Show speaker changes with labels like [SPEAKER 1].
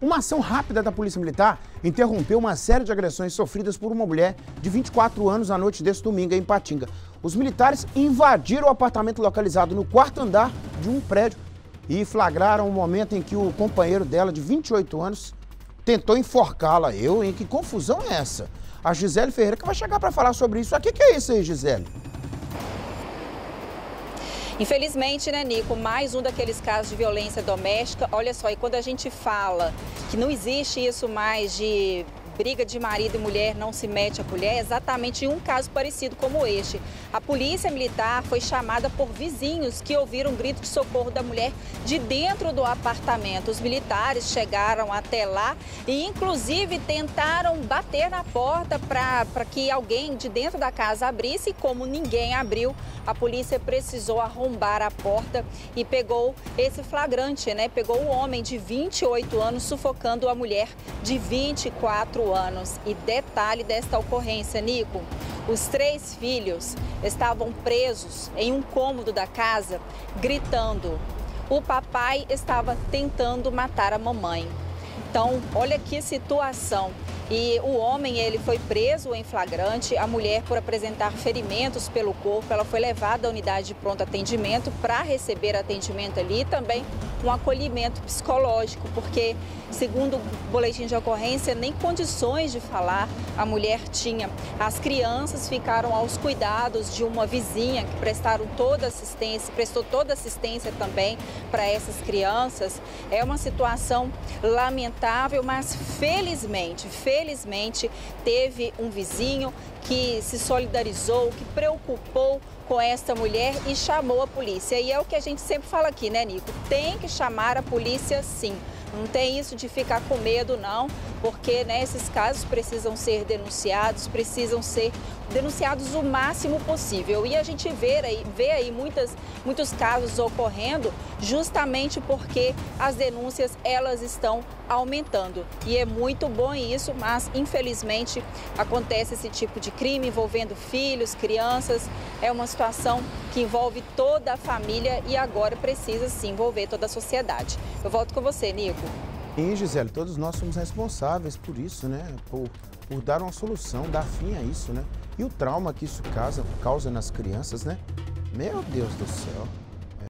[SPEAKER 1] Uma ação rápida da Polícia Militar interrompeu uma série de agressões sofridas por uma mulher de 24 anos na noite deste domingo em Ipatinga. Os militares invadiram o apartamento localizado no quarto andar de um prédio e flagraram o momento em que o companheiro dela, de 28 anos, tentou enforcá-la. Hein? Que confusão é essa? A Gisele Ferreira que vai chegar para falar sobre isso. O que é isso aí, Gisele?
[SPEAKER 2] Infelizmente, né, Nico, mais um daqueles casos de violência doméstica. Olha só, e quando a gente fala que não existe isso mais de briga de marido e mulher, não se mete a colher, é exatamente um caso parecido como este. A polícia militar foi chamada por vizinhos que ouviram um grito de socorro da mulher de dentro do apartamento. Os militares chegaram até lá e, inclusive, tentaram bater na porta para que alguém de dentro da casa abrisse. E como ninguém abriu, a polícia precisou arrombar a porta e pegou esse flagrante, né? Pegou o homem de 28 anos sufocando a mulher de 24 anos. E detalhe desta ocorrência, Nico, os 3 filhos estavam presos em um cômodo da casa, gritando. O papai estava tentando matar a mamãe. Então, olha que situação. E o homem, ele foi preso em flagrante, a mulher por apresentar ferimentos pelo corpo, ela foi levada à unidade de pronto atendimento para receber atendimento ali e também um acolhimento psicológico, porque, segundo o boletim de ocorrência, nem condições de falar a mulher tinha. As crianças ficaram aos cuidados de uma vizinha que prestou toda assistência também para essas crianças. É uma situação lamentável, mas felizmente teve um vizinho que se solidarizou, que preocupou com esta mulher e chamou a polícia. E é o que a gente sempre fala aqui, né, Nico? Tem que chamar a polícia, sim. Não tem isso de ficar com medo, não, porque, né, esses casos precisam ser denunciados o máximo possível. E a gente vê aí muitos casos ocorrendo justamente porque as denúncias, elas estão aumentando. E é muito bom isso, mas infelizmente acontece esse tipo de crime envolvendo filhos, crianças. É uma situação que envolve toda a família e agora precisa sim envolver toda a sociedade. Eu volto com você, Nico.
[SPEAKER 1] E, Gisele, todos nós somos responsáveis por isso, né? Por dar uma solução, dar fim a isso, né? E o trauma que isso causa nas crianças, né? Meu Deus do céu.